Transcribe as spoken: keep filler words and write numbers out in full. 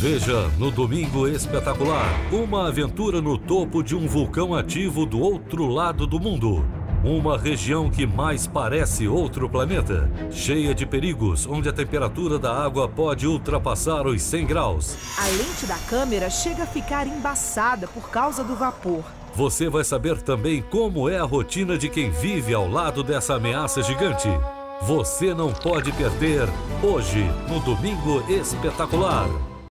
Veja no Domingo Espetacular, uma aventura no topo de um vulcão ativo do outro lado do mundo. Uma região que mais parece outro planeta, cheia de perigos, onde a temperatura da água pode ultrapassar os cem graus. A lente da câmera chega a ficar embaçada por causa do vapor. Você vai saber também como é a rotina de quem vive ao lado dessa ameaça gigante. Você não pode perder hoje no Domingo Espetacular.